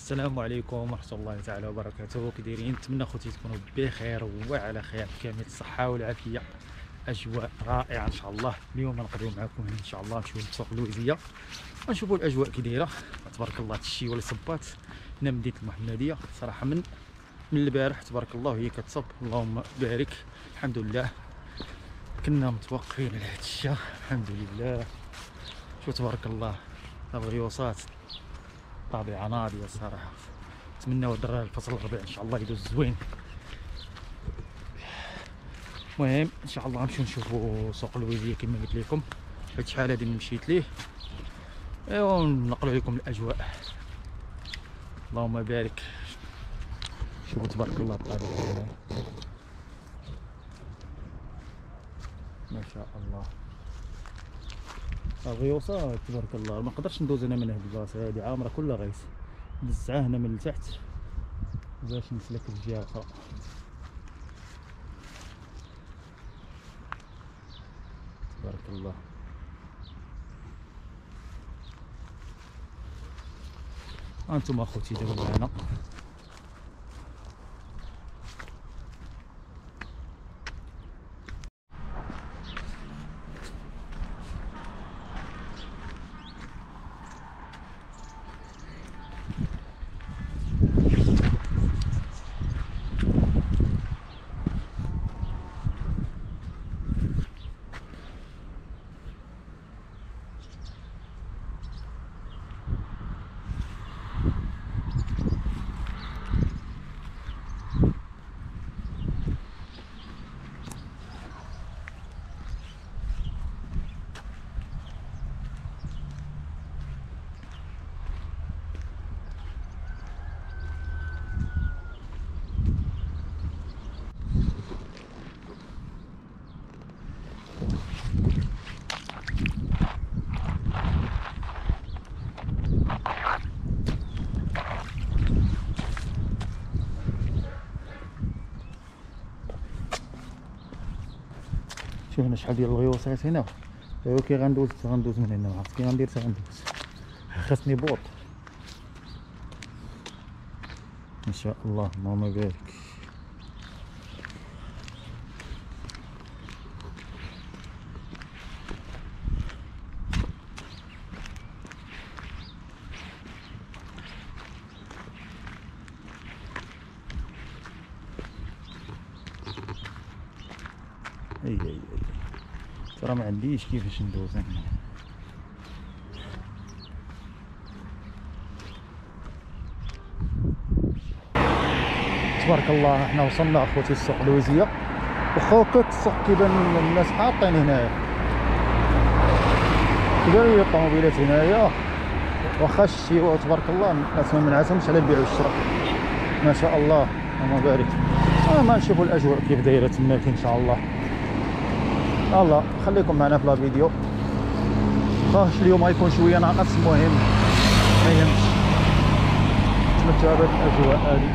السلام عليكم ورحمة الله تعالى وبركاته. كي دايرين؟ نتمنى خوتي تكونوا بخير وعلى خير، كامل الصحة والعافية، أجواء رائعة إن شاء الله. اليوم نقضيو معكم إن شاء الله نمشيو للسوق اللويزية ونشوفوا الأجواء كي دايرة. تبارك الله الشيوة اللي صبات هنا مدينة المحمدية صراحة من البارح تبارك الله هي كتصب، اللهم بارك. الحمد لله كنا متوقعين على هاد الشيء، الحمد لله. شو تبارك الله الغيوصات طبيعة ناضية الصراحة. نتمناو الدراري الفصل الربيع ان شاء الله يدوز زوين. المهم ان شاء الله نمشيو نشوفوا سوق اللويزية كما قلت لكم، هاد شحال هادي مشيت ليه ايوا نقلوا لكم الاجواء. اللهم بارك. شوفوا تبارك الله الطبيعة ما شاء الله. الغيوصات تبارك الله ما نقدرش ندوز انا من هاد البلاصه هادي، عامره كلها غيس. نزعها هنا من التحت باش نسلك الجهه الاخرى. تبارك الله. هانتوما اخوتي دابا معنا شوف هنا شحال ديال الغيوصات هنا. ايوا كي غندوز من هنا، ما عرفت كي غندير غندوز. خاصني بوط ان شاء الله. اللهم بارك. اي ترى ما عنديش كيفاش ندوز انا. تبارك الله حنا وصلنا اخوتي السوق اللويزية. واخا هكاك السوق كيبان الناس حاطين هنايا، كبير هي الطوموبيلات هنايا. واخا الشيوة تبارك الله الناس ما منعتهمش على البيع والشراء ما شاء الله. اللهم بارك. ما نشوفوا الاجواء كيف دايره تماك ان شاء الله. الله خليكم معنا في لا فيديو. واخا اليوم غيكون شويه ناقص، المهم ما يهمش، تمتعوا بهاد الاجواء هادي.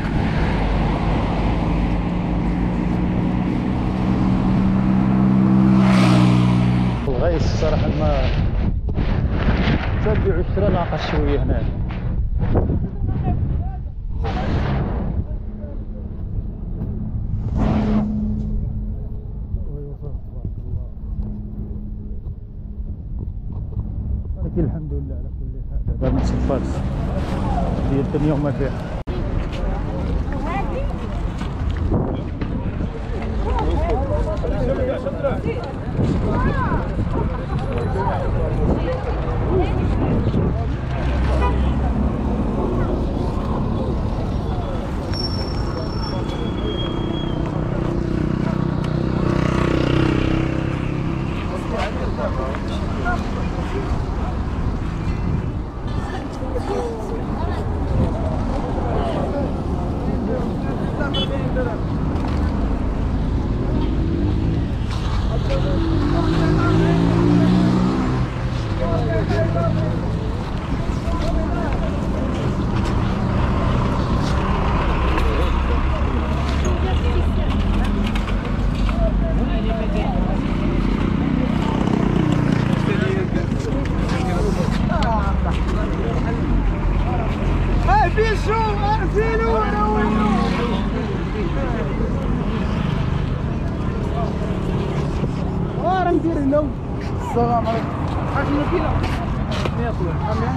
الغيس الصراحه ما تبيع الشراء ناقص شويه هنا. ولكن الحمد لله على كل حال دابا ما تصفاتش هي الدنيا وما فيها. السلام عليكم. عاش الماكينة؟ يا خويا.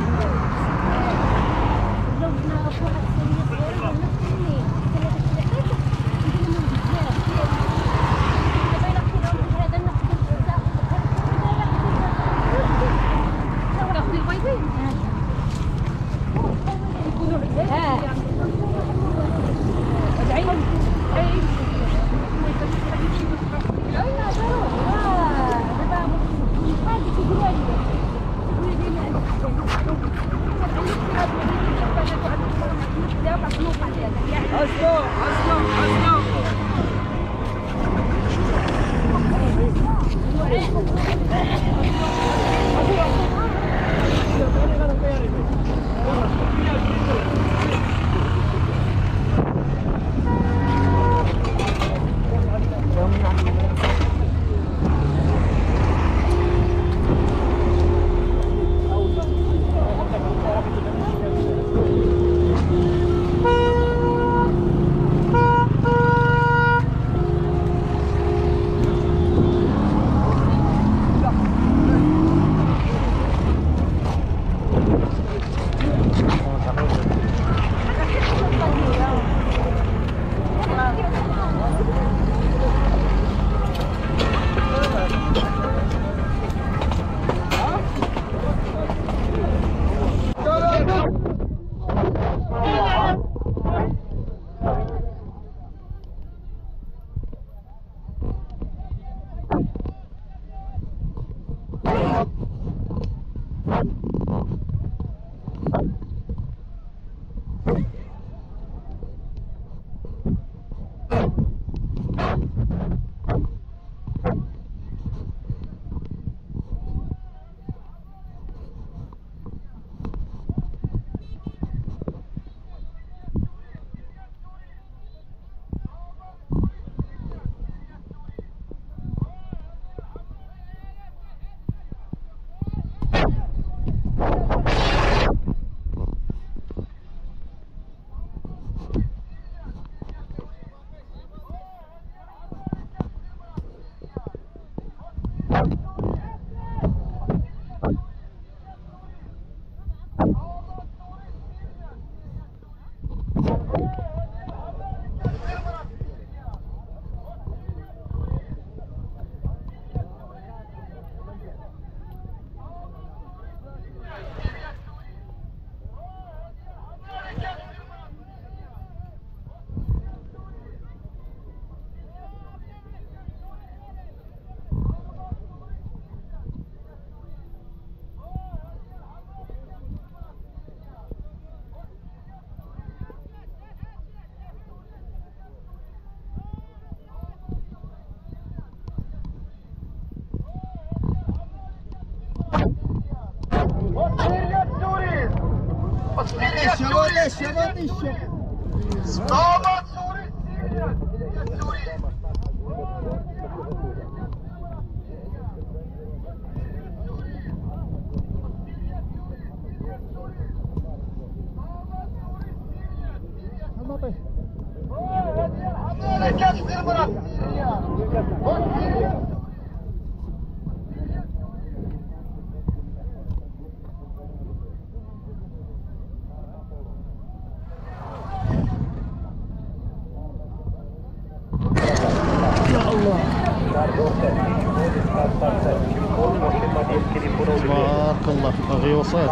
تبارك الله الغيوصات.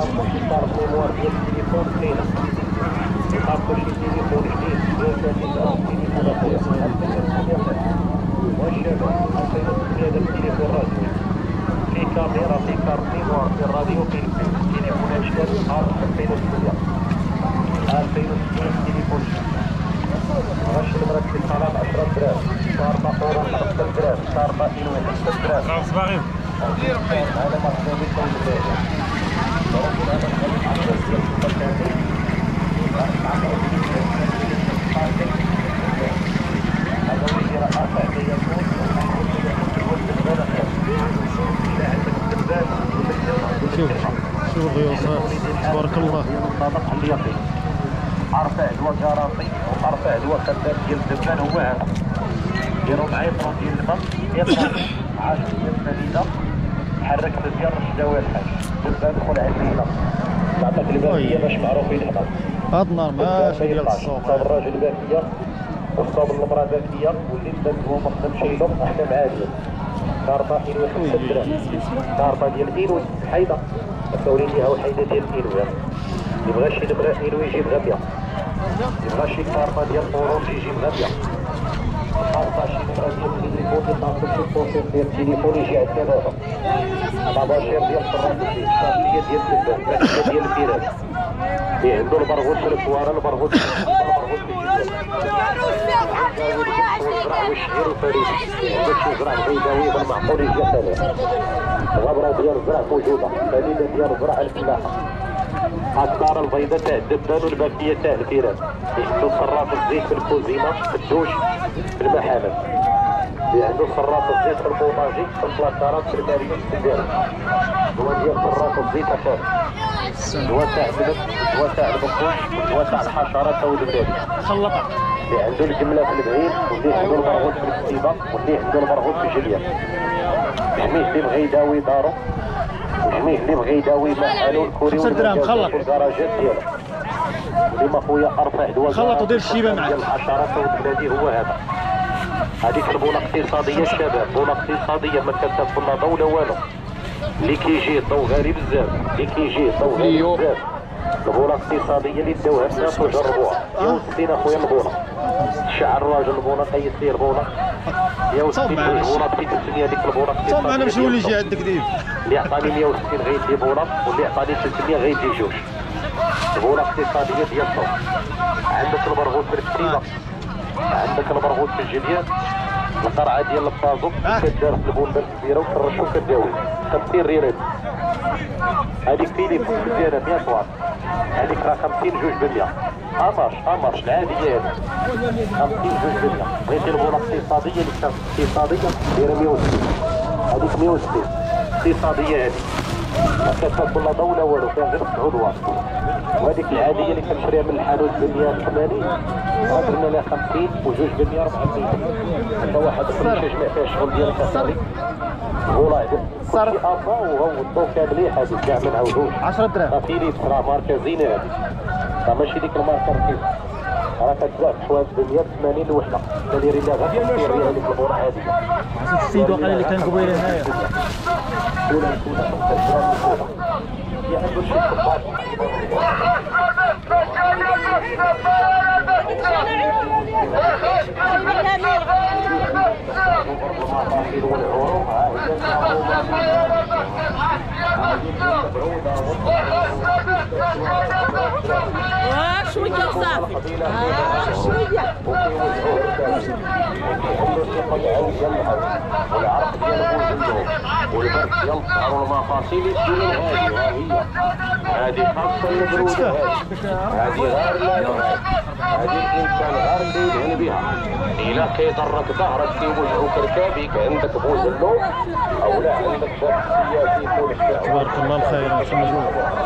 في كاميرا، في كارت ميموار، في الراديو، في تليفون اشكال نهار 2006 تليفون واش نمرة الاتصالات 10 دراهم، شارطة أورا 5 دراهم، شارطة إنوي 5 دراهم. خلاص باغي هذا مرحبا بكم بالله. ولكن هذا شوف الغيوصات تبارك الله. ارفع دواء كراسي وارفع دواء خدام ديال الدبان هو هذا. ديروا معايا 30 ديال الماء يطلع 10 ديال المدينه حرك مزيان رش دواء الحاج دابا ندخل عندنا نعطيك الباكيه باش معروفين هنا. هاد النهار ماشي ديال السوق. صاب الراجل باكيه وصاب المراه باكيه واللي بدا هو ما خدمش يلوم احنا معاديه. كارطه كيلو 5 دراهم، كارطه ديال ايلو حيده كتولي ليها وحيده ديال ايلو. يبغى شي دبره ايلو يجيب غا 100، يبغى شي كارطه ديال اورونج يجيب غا 100. كارطه شي دبره ديال التليفون يطلب شي بوسيط ديال التليفون يجي عندنا دابا. طاباشير ديال الفراس الشارجيه ديال الدبان باكيه ديال الفراس اللي عنده البرغوث في الكواره البرغوث في الزرع والشعير والفريد. عندك شي زرع بيضاوي بالمعقول يجي ثلاث غبره ديال الزرع موجوده، فريده ديال الزرع الفلاحه، الدار البيضاء تاع الدبان والباكيه تاع الفراس. عنده صراف الزيت في الكوزينه في الدوش في المحامل، اللي عنده صراف الزيت في البوطاجي في البلاطارات في الماريوس في الدار. هو ديال صراف الزيت اخر دواء تاع البلد دواء تاع البقوش دواء تاع الحشرات او البلاد. خلطها اللي عنده الجمله في البعيد واللي عنده البرغوث في الكتيبه واللي عنده البرغوث في الجليان. جميع اللي بغى يداوي دارو وجميع اللي بغى يداوي محالو الكوري والكراجات ديالو. ديما خويا ارفع دواء خلط ودير الشيبه معاه ديال الحشرات او البلادي هو هذا. هذيك البونه اقتصاديه الشباب، بونه اقتصاديه ما كتاكل لا ضو لا والو. اللي كيجي الضو غالي بزاف، اللي كيجي الضو غالي بزاف. البونه اقتصاديه اللي داوها الناس وجربوها. 160 اخويا البونه. شعر الراجل البونه قيس ليه البونه 160 البونه في 300 هذيك البونه اقتصاديه. صوب معنا باش نولي يجي عندك ديب. اللي عطاني 160 غيدي بونه واللي عطاني 300 غيدي جوج. البونه اقتصاديه ديال الصوب. عندك البرغوث في الكتيبه، عندك البرغوث في الجليان، القرعه ديال البازو كدار في البولده الكبيره وكرشو كداوي 50 ريال. هذيك فيليب مزيانه 100 واط، هذيك راه 50 جوج ب 100. امارش العاديه هذه 50 جوج ب 100. بغيتي البونه اقتصاديه اللي كانت اقتصاديه دايره 160، هذيك 160 اقتصاديه هذه ما كتاكل لا ضو لا والو فيها غير 9 واط. وهذيك العاديه اللي كنشريها من الحانوت ب 180 راه درنا لها 50 وجوج ب 100 400. حتى واحد الخريشه جمع فيها الشغل ديالك اصاحبي. والله صافي افا وهو الضوكه مليحه هذيك كاع ما نعاودوش 10 دراهم. فيليبس راه ماركه زينه هذه، راه ماشي ديك الماركه رخيصه، راه كتباع في حوايج ب 180 الوحده. دايرين لها غير 50 ريال هذيك البونه هذه. السيد وقال اللي كان قبيله هنايا شوية صافي شوية والعرق ديال بوزندو والبرد ديال الظهر والمفاصل يديروا هذه خاصة البرودة هذه غير هذه الإنسان غير اللي يدهن بها. إلا كيضرك ظهرك كيوجعوك ركابك عندك بوزندو أو لا عندك شاب سياسي يكون تبارك الله الخير نشوفوا.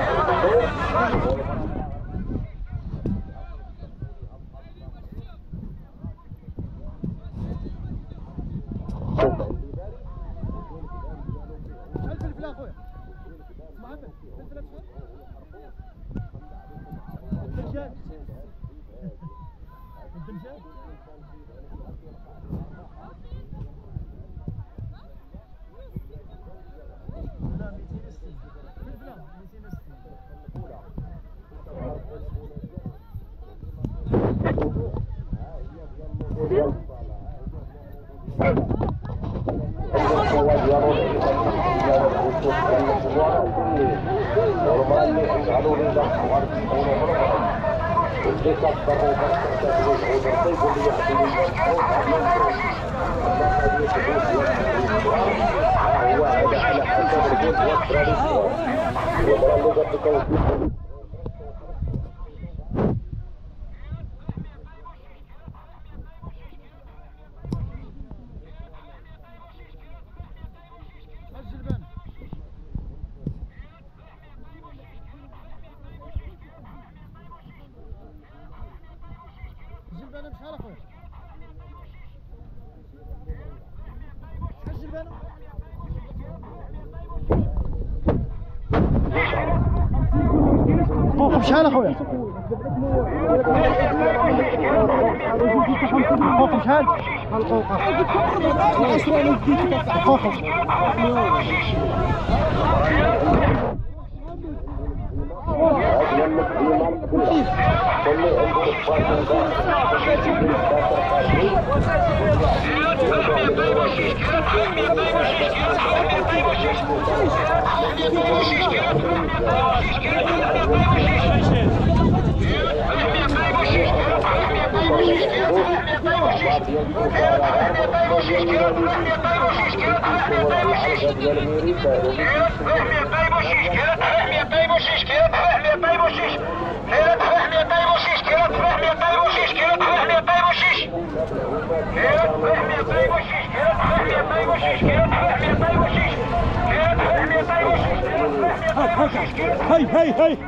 الجلبانه بشحال اخويا؟ شحال الجلبانه؟ شحال اخويا؟ الخوخ شحال؟ الخوخ هاي هاي هاي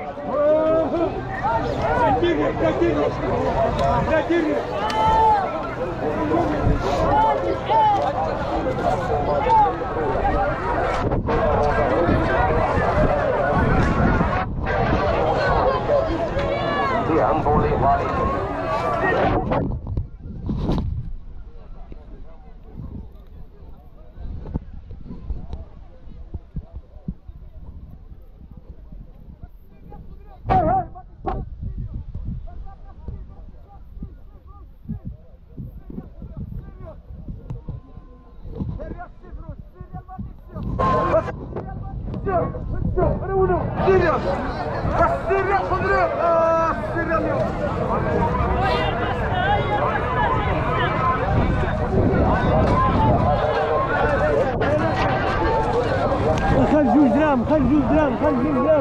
خل 2 درهم خل 2 درهم خل 2 درهم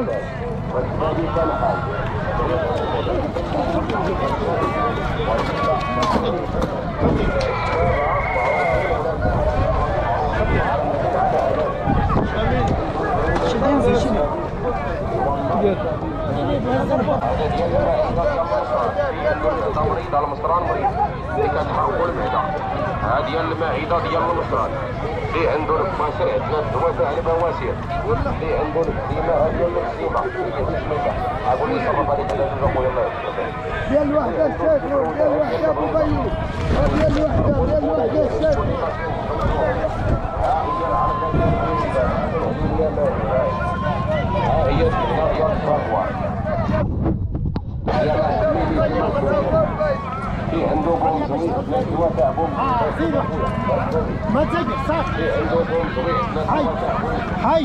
مريض المصران مريض اللي كتحول المعده هذه المعده ديال المصران اللي عنده البواسير عندنا الدواء تاع البواسير اللي عنده الاكزيما ديال الاكزيما اقول لي صرف هذيك العلاج اخويا الله يحفظك ديال الوحده الساكنه ديال الوحده ابو بيو ديال الوحده الساكنه هي ديال الصفوان في عنده بوم زويد الدواء تاع بوم ما تقع صافي في عنده بوم زويد هاي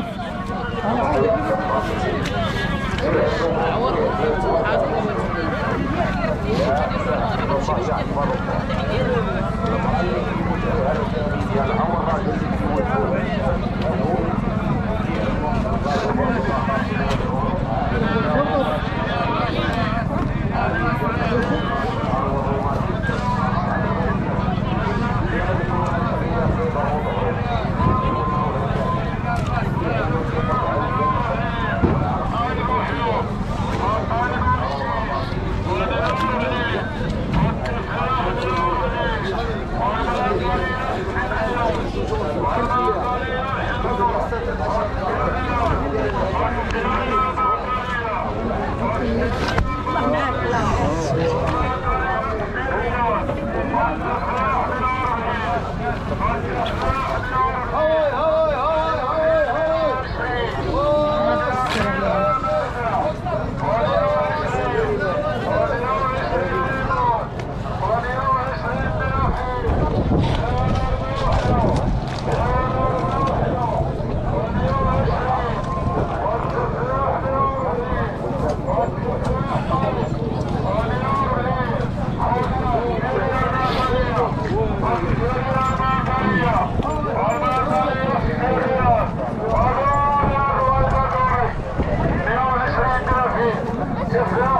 Yeah.